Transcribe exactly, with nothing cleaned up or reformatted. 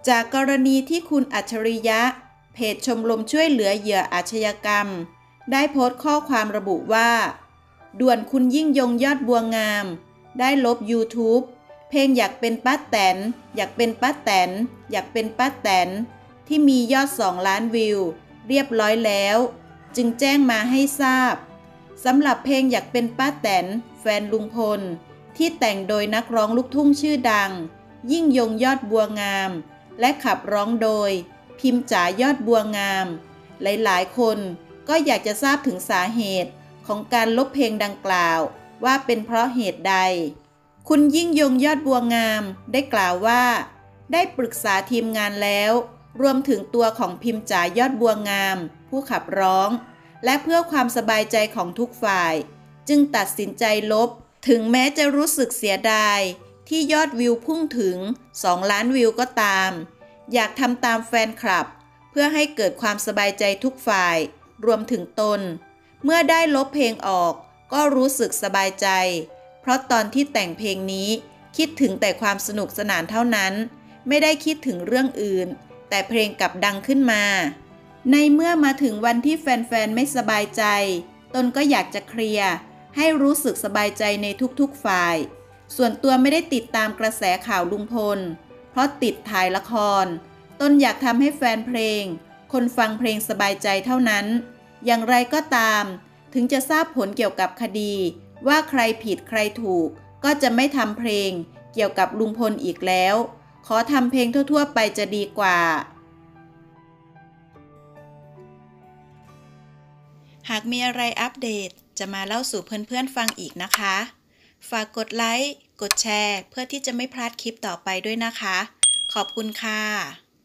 จากกรณีที่คุณอัจฉริยะเพจชมรมช่วยเหลือเหยื่ออาชญากรรมได้โพสต์ข้อความระบุว่าด่วนคุณยิ่งยงยอดบัวงามได้ลบ YouTube เพลงอยากเป็นป้าแตนอยากเป็นป้าแตนอยากเป็นป้าแตนที่มียอดสองล้านวิวเรียบร้อยแล้วจึงแจ้งมาให้ทราบสำหรับเพลงอยากเป็นป้าแตนแฟนลุงพลที่แต่งโดยนักร้องลูกทุ่งชื่อดังยิ่งยงยอดบัวงามและขับร้องโดยพิมจ๋ายอดบัวงามหลายๆคนก็อยากจะทราบถึงสาเหตุของการลบเพลงดังกล่าวว่าเป็นเพราะเหตุใดคุณยิ่งยงยอดบัวงามได้กล่าวว่าได้ปรึกษาทีมงานแล้วรวมถึงตัวของพิมจ๋ายอดบัวงามผู้ขับร้องและเพื่อความสบายใจของทุกฝ่ายจึงตัดสินใจลบถึงแม้จะรู้สึกเสียดายที่ยอดวิวพุ่งถึงสองล้านวิวก็ตามอยากทำตามแฟนคลับเพื่อให้เกิดความสบายใจทุกฝ่ายรวมถึงตนเมื่อได้ลบเพลงออกก็รู้สึกสบายใจเพราะตอนที่แต่งเพลงนี้คิดถึงแต่ความสนุกสนานเท่านั้นไม่ได้คิดถึงเรื่องอื่นแต่เพลงกลับดังขึ้นมาในเมื่อมาถึงวันที่แฟนๆไม่สบายใจตนก็อยากจะเคลียร์ให้รู้สึกสบายใจในทุกๆฝ่ายส่วนตัวไม่ได้ติดตามกระแสข่าวลุงพลเพราะติดถ่ายละครตนอยากทำให้แฟนเพลงคนฟังเพลงสบายใจเท่านั้นอย่างไรก็ตามถึงจะทราบผลเกี่ยวกับคดีว่าใครผิดใครถูกก็จะไม่ทำเพลงเกี่ยวกับลุงพลอีกแล้วขอทำเพลงทั่วๆไปจะดีกว่าหากมีอะไรอัปเดตจะมาเล่าสู่เพื่อนๆฟังอีกนะคะฝากกดไลค์กดแชร์เพื่อที่จะไม่พลาดคลิปต่อไปด้วยนะคะขอบคุณค่ะ